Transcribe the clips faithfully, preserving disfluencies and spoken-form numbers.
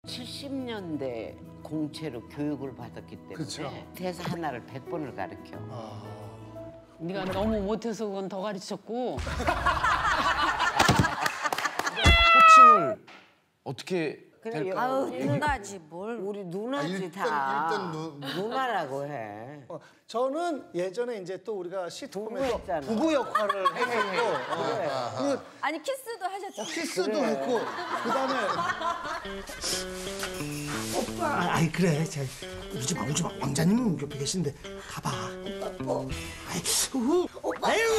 칠십 년대 공채로 교육을 받았기 때문에 그쵸. 대사 하나를 백 번을 가르쳐. 아... 네가 너무 못해서 그건 더 가르쳤고. 호칭을 어떻게 그래, 될까? 아우 누나지 뭘. 우리 누나지 아, 일단- 다. 일단 누- 누나라고 해. 어, 저는 예전에 이제 또 우리가 시트콤에서 부부였잖아. 부부 역할을 했었고 그래. 그 아니 키스도 하셨죠? 키스도 그래. 했고 그다음에 오빠 아이 그래 자, 울지 마 울지 마 왕자님 옆에 계신데 가봐 오빠 뭐 아이 우 오빠 아유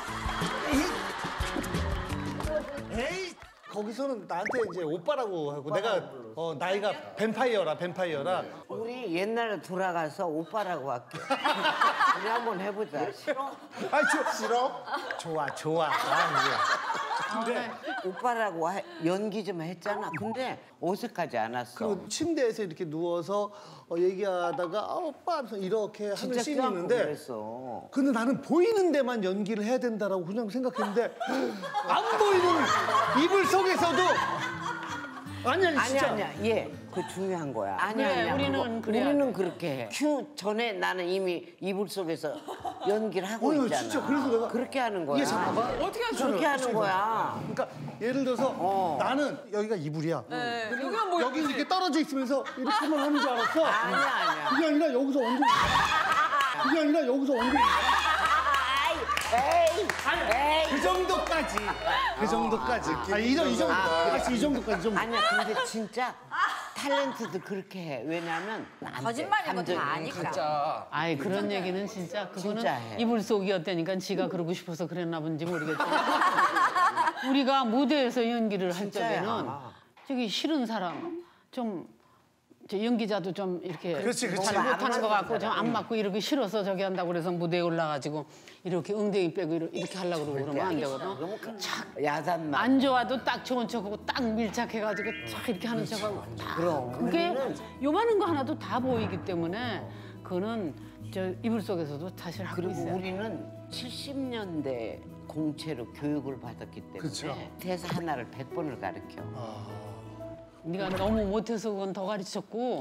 에이, 에이 거기서는 나한테 이제 오빠라고 하고 내가 어, 나이가 뱀파이어라 뱀파이어라 우리 옛날에 돌아가서 오빠라고 할게. 우리 한번 해보자. 싫어? 아이 저, 싫어? 좋아 좋아 아, 근데 오빠라고 하- 연기 좀 했잖아. 근데 어색하지 않았어. 그리고 침대에서 이렇게 누워서 어, 얘기하다가 아, 오빠 하면서 이렇게 하는 진짜 씬이 껴안고 있는데 그랬어. 근데 나는 보이는 데만 연기를 해야 된다라고 그냥 생각했는데 안 보이는 이불 속에서도 아니 아니 아니야 진짜 아니야 얘 그 중요한 거야. 아니야 그래, 아니야. 우리는 그거- 그래야 우리는 그렇게 해. 큐 전에 나는 이미 이불 속에서 연기를 하고 어휴, 있잖아. 진짜 그래서 내가 그렇게 하는 거야. 이게 잠깐만 어떻게 하죠? 그렇게 하는 거야. 그러니까 예를 들어서 어. 나는 여기가 이불이야 여기가 뭐 여기 이렇게 떨어져 있으면서 이렇게만 하는 줄 알았어 아니야 아니야. 그게 아니라 여기서 완전 그게 아니라 여기서 완전 에이 에이. 그 정도까지 그 정도까지 아, 이, 정- 이 정도 아, 이 정도까지 이 정도 아니야 근데 진짜 탤런트도 그렇게 해. 왜냐면 안 돼. 거짓말인 거 감정이 다 아니까. 가짜. 아이 그런 얘기는 진짜 그거는 진짜 해. 이불 속이었다니까 지가 그러고 싶어서 그랬나 본지 모르겠지만 우리가 무대에서 연기를 할 진짜야. 적에는 저기 싫은 사람 좀 저 연기자도 좀 이렇게 그렇지, 그렇지. 잘 못하는 것 같고 좀 안 맞고 이렇게 싫어서 저기 한다고 그래서 무대에 올라가지고 이렇게 엉덩이 빼고 이렇게, 이렇게 하려고 그러고 그러면 안 되거든. 야단만. 안 좋아도 딱 좋은 척하고 딱 밀착해가지고 딱 이렇게 하는 척하고 딱 그럼. 그게 우리는 요만한 거 하나도 다 보이기 때문에 그거는 저 이불 속에서도 사실 하고 그리고 있어요. 우리는 칠십 년대 공채로 교육을 받았기 때문에 그쵸. 대사 하나를 백 번을 가르쳐. 네가 너무 못해서 그건 더 가르쳤고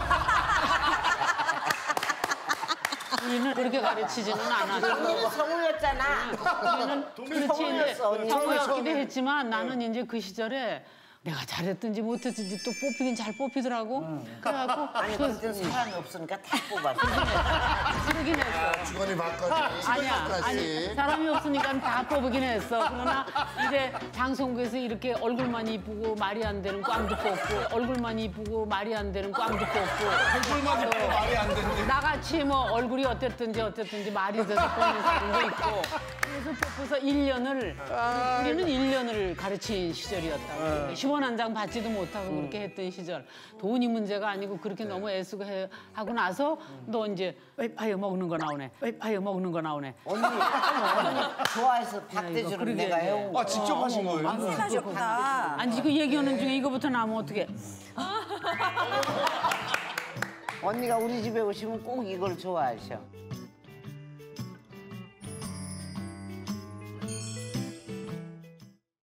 우리는 그렇게 가르치지는 않았어. 언니는 성우였잖아. 우리는 그렇지 성우였어, 이제 언니. 성우였기도 했지만 나는 이제 그 시절에 내가 잘했든지 못했든지 또 뽑히긴 잘 뽑히더라고. 그래갖고 아니 그- 그때 사람이 없으니까 다 뽑았어. 그러긴 했어. 주거니 받거니 아니야, 아니 시골까지 사람이 없으니까 다 뽑으긴 했어. 그러나 이제 방송국에서 이렇게 얼굴만 이쁘고 말이 안 되는 꽝도 뽑고 얼굴만 이쁘고 말이 안 되는 꽝도 뽑고 얼굴만 이쁘고 말이 안 되는데. 나같이 뭐 얼굴이 어땠든지 어땠든지 말이 돼서 뽑는 사람도 있고 그래서 뽑혀서 일 년을 우리는 일 년을 가르친 시절이었다고. 십 원 한 장 받지도 못하고 그렇게 했던 시절. 돈이 문제가 아니고 그렇게 너무 애쓰고 해, 하고 나서 너 이제 웨이파이어 먹는 거 나오네. 웨이파이어 먹는 거 나오네. 언니, 언니 좋아해서 박대주를 그러게 내가 이제. 해온 거야. 아 직접 하신 거예요? 하셨구나. 아니 그 얘기하는 중에 이거부터 나오면 어떡해. 언니가 우리 집에 오시면 꼭 이걸 좋아하셔.